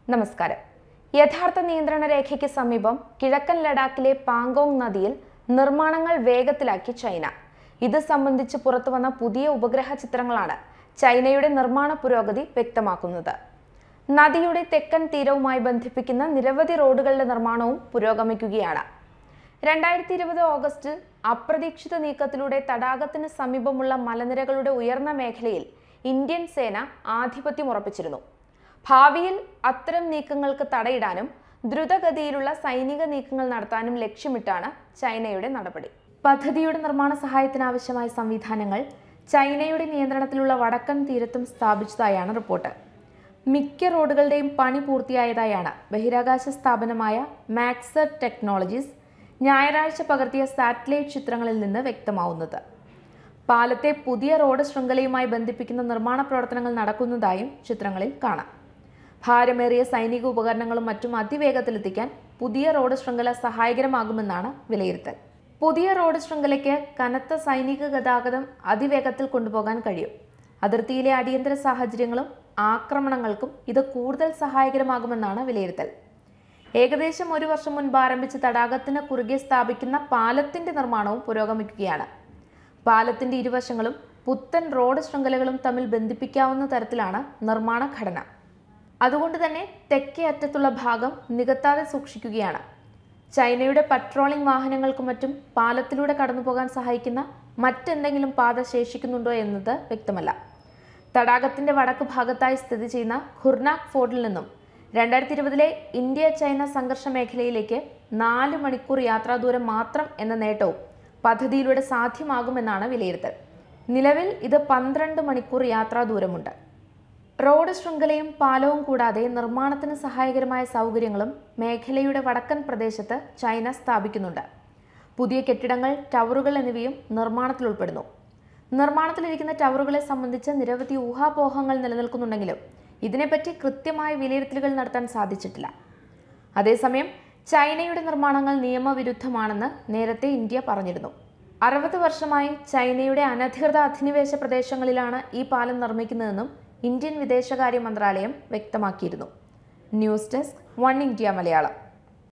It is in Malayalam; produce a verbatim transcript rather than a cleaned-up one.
നമസ്കാരം. യഥാർത്ഥ നിയന്ത്രണ രേഖയ്ക്ക് സമീപം കിഴക്കൻ ലഡാക്കിലെ പാങ്കോങ് നദിയിൽ നിർമ്മാണങ്ങൾ വേഗത്തിലാക്കി ചൈന. ഇത് സംബന്ധിച്ച് പുറത്തുവന്ന പുതിയ ഉപഗ്രഹ ചിത്രങ്ങളാണ് ചൈനയുടെ നിർമ്മാണ പുരോഗതി വ്യക്തമാക്കുന്നത്. നദിയുടെ തെക്കൻ തീരവുമായി ബന്ധിപ്പിക്കുന്ന നിരവധി റോഡുകളുടെ നിർമ്മാണവും പുരോഗമിക്കുകയാണ്. രണ്ടായിരത്തി ഇരുപത് ഓഗസ്റ്റിൽ അപ്രതീക്ഷിത നീക്കത്തിലൂടെ തടാകത്തിന് സമീപമുള്ള മലനിരകളുടെ ഉയർന്ന മേഖലയിൽ ഇന്ത്യൻ സേന ആധിപത്യം ഉറപ്പിച്ചിരുന്നു. ഭാവിയിൽ അത്തരം നീക്കങ്ങൾക്ക് തടയിടാനും ദ്രുതഗതിയിലുള്ള സൈനിക നീക്കങ്ങൾ നടത്താനും ലക്ഷ്യമിട്ടാണ് ചൈനയുടെ നടപടി. പദ്ധതിയുടെ നിർമ്മാണ സഹായത്തിനാവശ്യമായ സംവിധാനങ്ങൾ ചൈനയുടെ നിയന്ത്രണത്തിലുള്ള വടക്കൻ തീരത്തും സ്ഥാപിച്ചതായാണ് റിപ്പോർട്ട്. മിക്ക റോഡുകളുടെയും പണി പൂർത്തിയായതായാണ് ബഹിരാകാശ സ്ഥാപനമായ മാക്സർ ടെക്നോളജീസ് ഞായറാഴ്ച പകർത്തിയ സാറ്റലൈറ്റ് ചിത്രങ്ങളിൽ നിന്ന് വ്യക്തമാവുന്നത്. പാലത്തെ പുതിയ റോഡ് ശൃംഖലയുമായി ബന്ധിപ്പിക്കുന്ന നിർമ്മാണ പ്രവർത്തനങ്ങൾ നടക്കുന്നതായും ചിത്രങ്ങളിൽ കാണാം. ഭാരമേറിയ സൈനിക ഉപകരണങ്ങളും മറ്റും അതിവേഗത്തിലെത്തിക്കാൻ പുതിയ റോഡ് ശൃംഖല സഹായകരമാകുമെന്നാണ് വിലയിരുത്തൽ. പുതിയ റോഡ് ശൃംഖലയ്ക്ക് കനത്ത സൈനിക ഗതാഗതം അതിവേഗത്തിൽ കൊണ്ടുപോകാൻ കഴിയും. അതിർത്തിയിലെ അടിയന്തര സാഹചര്യങ്ങളും ആക്രമണങ്ങൾക്കും ഇത് കൂടുതൽ സഹായകരമാകുമെന്നാണ് വിലയിരുത്തൽ. ഏകദേശം ഒരു വർഷം മുൻപ് ആരംഭിച്ച തടാകത്തിന് കുറുകെ സ്ഥാപിക്കുന്ന പാലത്തിന്റെ നിർമ്മാണവും പുരോഗമിക്കുകയാണ്. പാലത്തിന്റെ ഇരുവശങ്ങളും പുത്തൻ റോഡ് ശൃംഖലകളും തമ്മിൽ ബന്ധിപ്പിക്കാവുന്ന തരത്തിലാണ് നിർമ്മാണ ഘടന. അതുകൊണ്ട് തന്നെ തെക്കേ അറ്റത്തുള്ള ഭാഗം നികത്താതെ സൂക്ഷിക്കുകയാണ്. ചൈനയുടെ പട്രോളിംഗ് വാഹനങ്ങൾക്കും മറ്റും പാലത്തിലൂടെ കടന്നുപോകാൻ സഹായിക്കുന്ന മറ്റെന്തെങ്കിലും പാത ശേഷിക്കുന്നുണ്ടോ എന്നത് വ്യക്തമല്ല. തടാകത്തിന്റെ വടക്കു ഭാഗത്തായി സ്ഥിതി ചെയ്യുന്ന ഖുർനാക് ഫോർട്ടിൽ നിന്നും രണ്ടായിരത്തി ഇരുപതിലെ ഇന്ത്യ ചൈന സംഘർഷ മേഖലയിലേക്ക് നാല് മണിക്കൂർ യാത്രാദൂരം മാത്രം എന്ന നേട്ടവും പദ്ധതിയിലൂടെ സാധ്യമാകുമെന്നാണ് വിലയിരുത്തൽ. നിലവിൽ ഇത് പന്ത്രണ്ട് മണിക്കൂർ യാത്രാദൂരമുണ്ട്. റോഡ് ശൃംഖലയും പാലവും കൂടാതെ നിർമ്മാണത്തിന് സഹായകരമായ സൗകര്യങ്ങളും മേഖലയുടെ വടക്കൻ പ്രദേശത്ത് ചൈന സ്ഥാപിക്കുന്നുണ്ട്. പുതിയ കെട്ടിടങ്ങൾ, ടവറുകൾ എന്നിവയും നിർമ്മാണത്തിൽ ഉൾപ്പെടുന്നു. നിർമ്മാണത്തിലിരിക്കുന്ന ടവറുകളെ സംബന്ധിച്ച് നിരവധി ഊഹാപോഹങ്ങൾ നിലനിൽക്കുന്നുണ്ടെങ്കിലും ഇതിനെപ്പറ്റി കൃത്യമായ വിലയിരുത്തലുകൾ നടത്താൻ സാധിച്ചിട്ടില്ല. അതേസമയം ചൈനയുടെ നിർമ്മാണങ്ങൾ നിയമവിരുദ്ധമാണെന്ന് നേരത്തെ ഇന്ത്യ പറഞ്ഞിരുന്നു. അറുപത് വർഷമായി ചൈനയുടെ അനധികൃത അധിനിവേശ പ്രദേശങ്ങളിലാണ് ഈ പാലം നിർമ്മിക്കുന്നതെന്നും ഇന്ത്യൻ വിദേശകാര്യ മന്ത്രാലയം വ്യക്തമാക്കിയിരുന്നു. News desk, one India Malayalam.